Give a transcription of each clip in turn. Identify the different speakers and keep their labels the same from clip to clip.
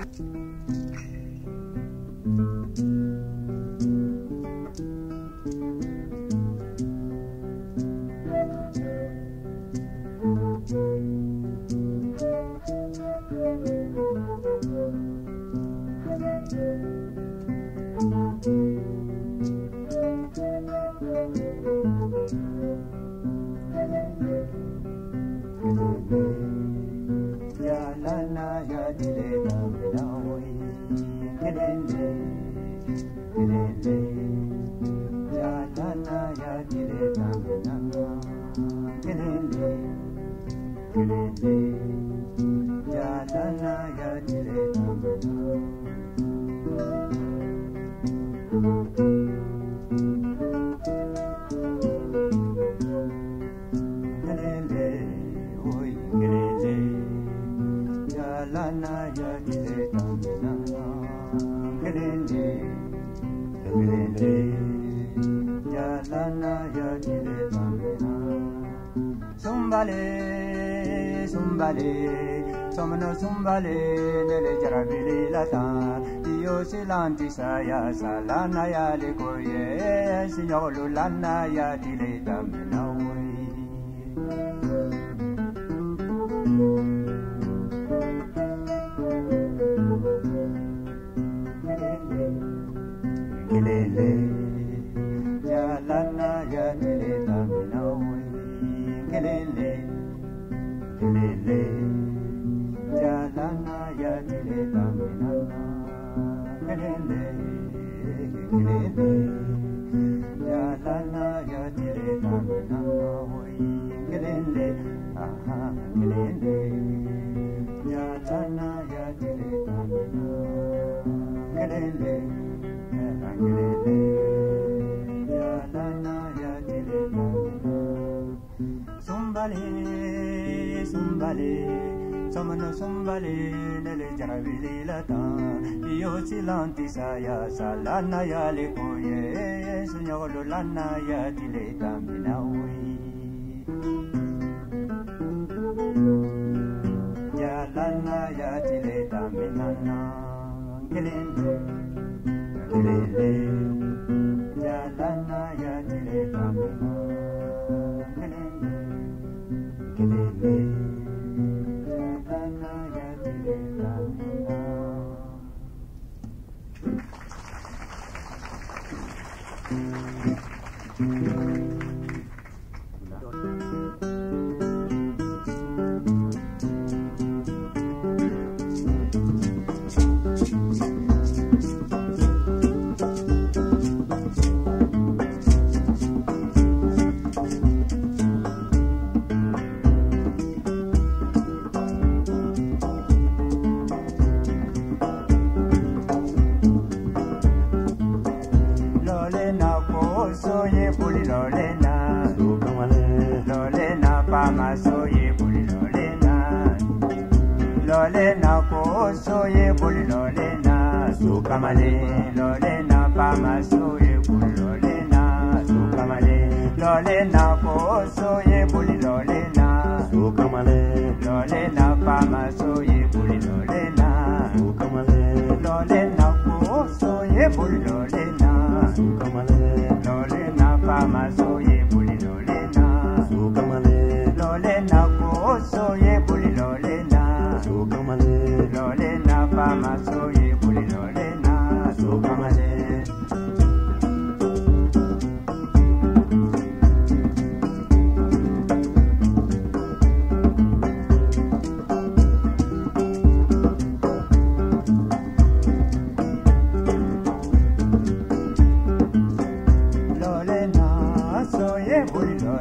Speaker 1: Saya salana ya lekoye sinyolo lana ya dileta menawi kelele ya lana ya dileta menawi kelele kelele ya lana ya dileta menawi kelele kelele ya lana ya dileta menawi kelele aha kelele ya lana ya dileta menawi kelele kelele ya lana ya dileta menawi sumbale sumbale Somano sumbale nele jarabili lata Io silanti saya salana ya lekoye Sunyolo lana ya dileta minawi Ya lana ya dileta minana Kelele Kelele Ya lana ya dileta minana Kelele Kelele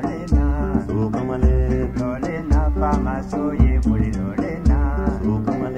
Speaker 1: Lolena, Lolena, Pama, so ye, Lolena,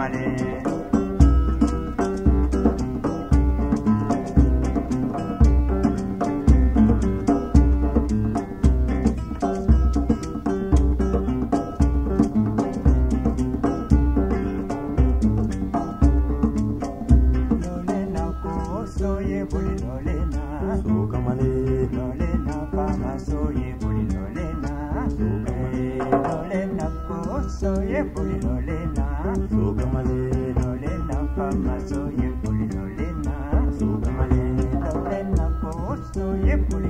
Speaker 1: male. Soye buli lolena,
Speaker 2: Suka male,
Speaker 1: lolena pama soye buli lolena, lolena ko soye buli lolena,
Speaker 2: suka male,
Speaker 1: lolena pama soye buli lolena,
Speaker 2: suka male,
Speaker 1: lolena ko soye buli